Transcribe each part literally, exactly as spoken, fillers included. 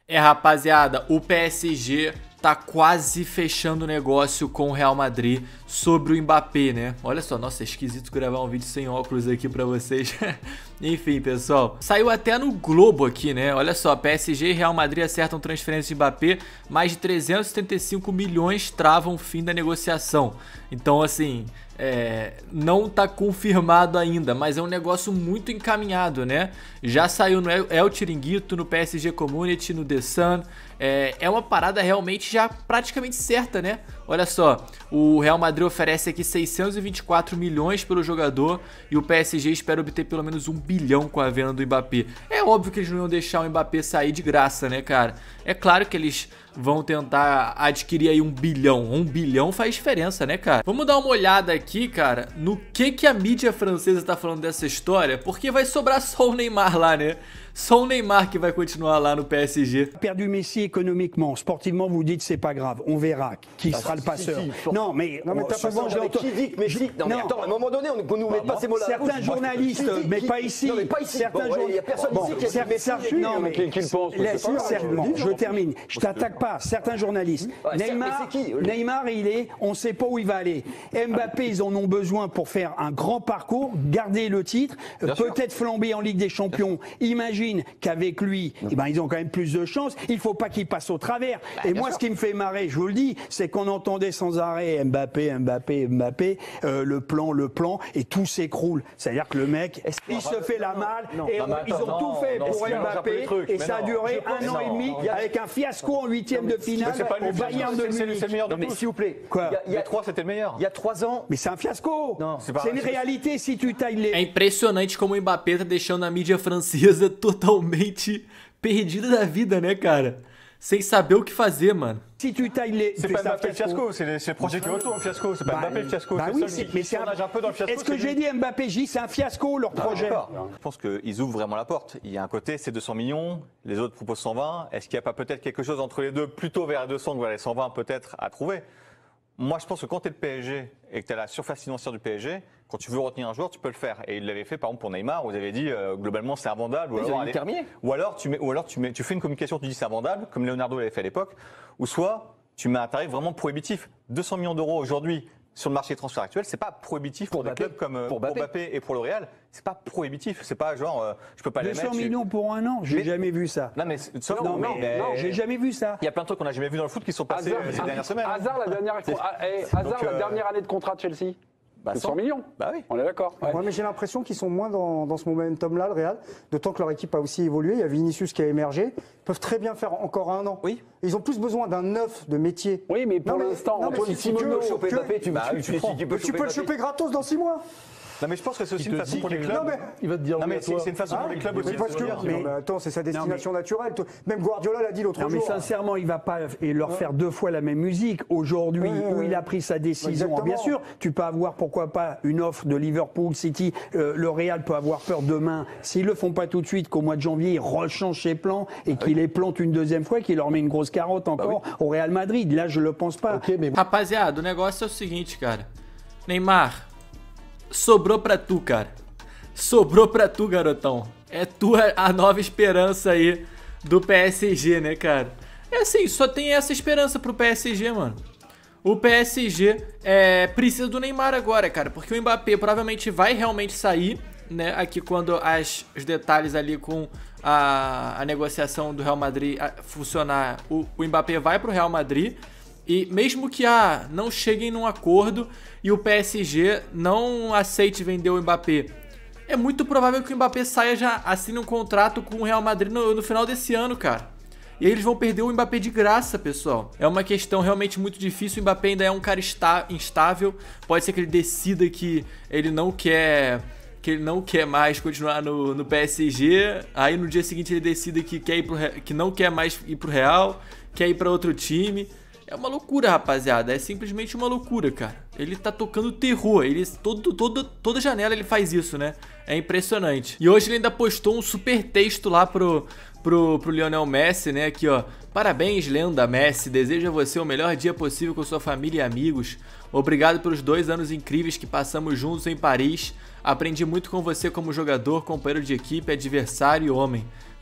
É, rapaziada, o P S G tá quase fechando o negócio com o Real Madrid sobre o Mbappé, né? Olha só, nossa, é esquisito gravar um vídeo sem óculos aqui pra vocês. Enfim, pessoal, saiu até no Globo aqui, né? Olha só, P S G e Real Madrid acertam transferência de Mbappé, mais de trezentos e setenta e cinco milhões travam o fim da negociação. Então, assim, é, não tá confirmado ainda, mas é um negócio muito encaminhado, né? Já saiu no El Chiringuito, no P S G Community, no The Sun. É, é uma parada realmente já praticamente certa, né? Olha só, o Real Madrid oferece aqui seiscentos e vinte e quatro milhões pelo jogador e o P S G espera obter pelo menos um bilhão com a venda do Mbappé. É óbvio que eles não iam deixar o Mbappé sair de graça, né, cara? É claro que eles vão tentar adquirir aí um bilhão. Um bilhão faz diferença, né, cara? Vamos dar uma olhada aqui, cara, no que que a mídia francesa tá falando dessa história, porque vai sobrar só o Neymar lá, né? Só o Neymar que vai continuar lá no P S G. Perdu Messi économiquement, sportivement, vous dites c'est pas grave, on verra qui ah, sera si, le passeur. Si, si, non, mais, non, mais souvent je l'entends. Qui dit que Messi non, mais attends, à un moment donné, on ne nous met pas ces mots-là. Certains journalistes, qui, qui, mais qui, pas ici. Non, mais pas ici. Certains bon, il y a personne bon, ici qui a dit Messi. Non, mais qui, qui le pense. Laisse-moi, je, je termine. Je t'attaque pas. Certains journalistes. Ouais, Neymar, qui Neymar, il est, on ne sait pas où il va aller. Mbappé, ils en ont besoin pour faire un grand parcours, garder le titre, peut-être flamber en Ligue des Champions. Imagine qu'avec lui, eh ben, ils ont quand même plus de chance. Il ne faut pas qu'il passe au travers. Bah, et moi, sûr. Ce qui me fait marrer, je vous le dis, c'est qu'on entendait sans arrêt Mbappé, Mbappé, Mbappé, euh, le plan, le plan, et tout s'écroule. C'est-à-dire que le mec, il se fait la malle, non, et non, on, ils ont non, tout fait non, pour Mbappé, et ça a duré un an et demi, avec un fiasco en huitième de finale au Bayern de Munich. C'est le meilleur de tous. S'il vous plaît. Quoi? Il y a trois, c'était le meilleur. Il y a trois ans. Mais c'est un fiasco. C'est une réalité si tu tailles les... É impressionante como o Mbappé tá deixando a mídia francesa totalmente perdida da vida, né, cara? Sem saber o que fazer, mano. Si tu tailles les... C'est pas Mbappé le fiasco, c'est le projet qui est autour le fiasco, c'est pas Mbappé le fiasco. Bah oui, mais c'est un... un peu dans le fiasco. Est-ce que j'ai dit Mbappé, J, c'est un fiasco leur projet? Je pense qu'ils ouvrent vraiment la porte. Il y a un côté, c'est deux cents millions, les autres proposent cent vingt. Est-ce qu'il n'y a pas peut-être quelque chose entre les deux, plutôt vers les deux cents que vers les cent vingt peut-être à trouver? Moi, je pense que quand tu es le P S G et que tu as la surface financière du P S G, quand tu veux retenir un joueur, tu peux le faire. Et il l'avait fait, par exemple, pour Neymar, où vous avez dit, euh, globalement, c'est invendable. Ou alors, allez, ou alors, tu, mets, ou alors tu, mets, tu fais une communication, tu dis c'est invendable, comme Leonardo l'avait fait à l'époque, ou soit tu mets un tarif vraiment prohibitif. deux cents millions d'euros aujourd'hui sur le marché des transferts actuel, c'est pas prohibitif pour, pour des clubs comme pour Mbappé. pour Mbappé et pour le Real. C'est pas prohibitif. C'est pas genre, euh, je peux pas les mettre. deux cent millions pour un an, j'ai jamais vu ça. Non mais, non, non, mais, mais non, j'ai jamais vu ça. Il y a plein de trucs qu'on a jamais vu dans le foot qui sont passés Hazard, euh, ces dernières semaines. Hazard, la dernière, Hazard, Donc, euh... la dernière année de contrat de Chelsea. Bah, cent millions. Bah oui. On est d'accord. Ouais. Ouais, mais j'ai l'impression qu'ils sont moins dans, dans ce momentum-là, le Real. D'autant que leur équipe a aussi évolué. Il y a Vinicius qui a émergé. Ils peuvent très bien faire encore un an. Oui. Ils ont plus besoin d'un neuf de métier. Oui, mais pour l'instant, Antoine Simoneau, tu peux le choper gratos dans six mois. Non mais je pense que c'est aussi une façon pour les clubs. Non, mais... Il va te dire. Non mais c'est une façon pour les clubs aussi. Mais parce que, mais, mais attends, c'est sa destination mais... naturelle. Même Guardiola l'a dit l'autre jour. Mais sincèrement, il va pas leur faire deux fois la même musique. Aujourd'hui, ouais, ouais, où il a pris sa décision, exactement. Bien sûr, tu peux avoir pourquoi pas une offre de Liverpool, City. Euh, le Real peut avoir peur demain s'ils le font pas tout de suite, qu'au mois de janvier ils rechangent ses plans et qu'il les plante une deuxième fois, qu'il leur met une grosse carotte encore bah oui. au Real Madrid. Là, je le pense pas. Okay, mais... Rapaziada, o negócio é o seguinte, cara. Neymar, sobrou pra tu, cara. Sobrou pra tu, garotão. É tua a nova esperança aí do P S G, né, cara? É assim, só tem essa esperança pro P S G, mano. O P S G é, precisa do Neymar agora, cara, porque o Mbappé provavelmente vai realmente sair, né, aqui quando as, os detalhes ali com a, a negociação do Real Madrid a, funcionar, o, o Mbappé vai pro Real Madrid. E mesmo que ah, não cheguem num acordo e o P S G não aceite vender o Mbappé, é muito provável que o Mbappé saia já, assine um contrato com o Real Madrid no, no final desse ano, cara. E aí eles vão perder o Mbappé de graça, pessoal. É uma questão realmente muito difícil. O Mbappé ainda é um cara está, instável. Pode ser que ele decida que ele não quer... que ele não quer mais continuar no, no P S G. Aí no dia seguinte ele decida que, quer ir pro, que não quer mais ir pro Real, quer ir para outro time. É uma loucura, rapaziada. É simplesmente uma loucura, cara. Ele tá tocando terror. Ele, todo, todo, toda janela ele faz isso, né? É impressionante. E hoje ele ainda postou um super texto lá pro, pro, pro Lionel Messi, né? Aqui, ó. Parabéns, lenda Messi. Desejo a você o melhor dia possível com sua família e amigos. Obrigado pelos dois anos incríveis que passamos juntos em Paris. Aprendi muito com você como jogador, companheiro de equipe, adversário e homem.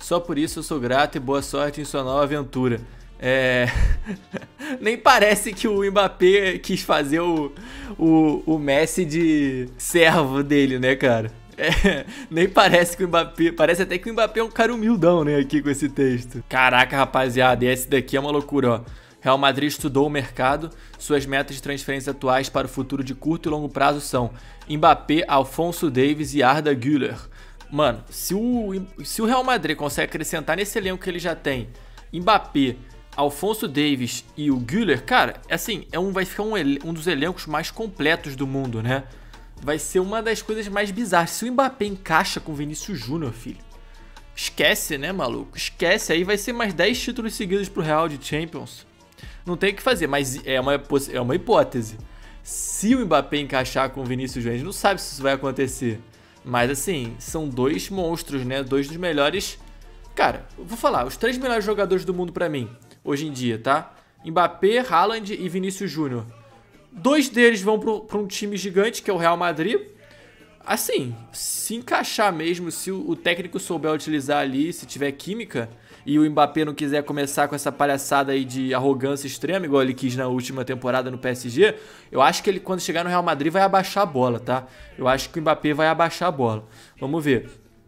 Só por isso eu sou grato e boa sorte em sua nova aventura. É... Nem parece que o Mbappé quis fazer o, o, o Messi de servo dele, né, cara? É, nem parece que o Mbappé... Parece até que o Mbappé é um cara humildão, né, aqui com esse texto. Caraca, rapaziada, esse daqui é uma loucura, ó. Real Madrid estudou o mercado. Suas metas de transferência atuais para o futuro de curto e longo prazo são Mbappé, Alphonso Davies e Arda Güler. Mano, se o, se o Real Madrid consegue acrescentar nesse elenco que ele já tem Mbappé, Alphonso Davies e o Güler, cara, assim, é um, vai ficar um, um dos elencos mais completos do mundo, né? Vai ser uma das coisas mais bizarras. Se o Mbappé encaixa com o Vinícius Júnior, filho, esquece, né, maluco? Esquece, aí vai ser mais dez títulos seguidos pro Real de Champions. Não tem o que fazer, mas é uma, é uma hipótese. Se o Mbappé encaixar com o Vinícius Júnior, a gente não sabe se isso vai acontecer. Mas assim, são dois monstros, né? Dois dos melhores... Cara, eu vou falar, os três melhores jogadores do mundo pra mim, hoje em dia, tá? Mbappé, Haaland e Vinícius Júnior. Dois deles vão para um time gigante, que é o Real Madrid. Assim, se encaixar mesmo, se o técnico souber utilizar ali, se tiver química, e o Mbappé não quiser começar com essa palhaçada aí de arrogância extrema, igual ele quis na última temporada no P S G, eu acho que ele, quando chegar no Real Madrid, vai abaixar a bola, tá? Eu acho que o Mbappé vai abaixar a bola. Vamos ver.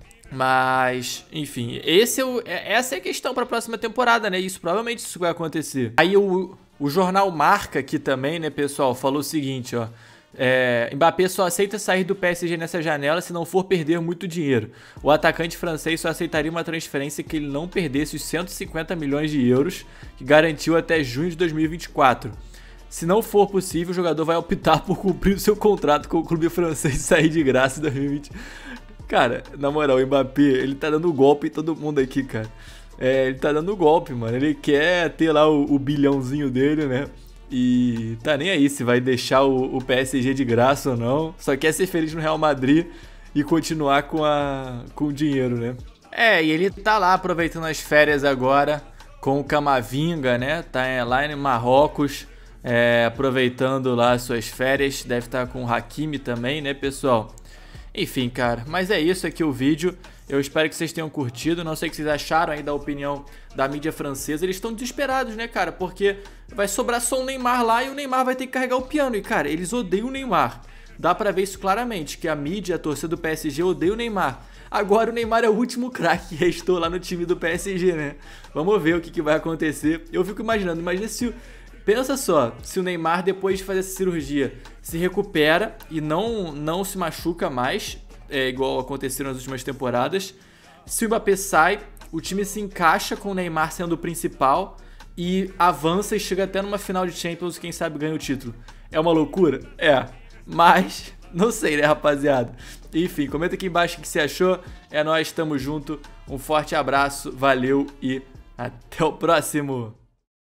Mas, enfim, esse é o, essa é a questão para a próxima temporada, né? Isso, provavelmente isso vai acontecer. Aí o, o jornal Marca aqui também, né, pessoal, falou o seguinte, ó. É, Mbappé só aceita sair do P S G nessa janela se não for perder muito dinheiro. O atacante francês só aceitaria uma transferência que ele não perdesse os cento e cinquenta milhões de euros que garantiu até junho de dois mil e vinte e quatro. Se não for possível, o jogador vai optar por cumprir o seu contrato com o clube francês e sair de graça em dois mil e vinte. Cara, na moral, o Mbappé, ele tá dando golpe em todo mundo aqui, cara. É, ele tá dando golpe, mano. Ele quer ter lá o, o bilhãozinho dele, né? E tá nem aí se vai deixar o, o P S G de graça ou não. Só quer ser feliz no Real Madrid e continuar com, a, com o dinheiro, né? É, e ele tá lá aproveitando as férias agora com o Camavinga, né? Tá lá em Marrocos, é, aproveitando lá as suas férias. Deve estar com o Hakimi também, né, pessoal? Enfim, cara, mas é isso aqui o vídeo. Eu espero que vocês tenham curtido. Não sei o que vocês acharam aí da opinião da mídia francesa. Eles estão desesperados, né, cara? Porque vai sobrar só o Neymar lá e o Neymar vai ter que carregar o piano. E, cara, eles odeiam o Neymar. Dá pra ver isso claramente, que a mídia, a torcida do P S G odeia o Neymar. Agora o Neymar é o último craque que restou lá no time do P S G, né? Vamos ver o que, que vai acontecer. Eu fico imaginando, imagina se o... Pensa só, se o Neymar, depois de fazer essa cirurgia, se recupera e não, não se machuca mais, é igual aconteceu nas últimas temporadas. Se o Mbappé sai, o time se encaixa com o Neymar sendo o principal e avança e chega até numa final de Champions, quem sabe ganha o título. É uma loucura? É, mas não sei, né, rapaziada? Enfim, comenta aqui embaixo o que você achou. É nóis, tamo junto, um forte abraço, valeu e até o próximo!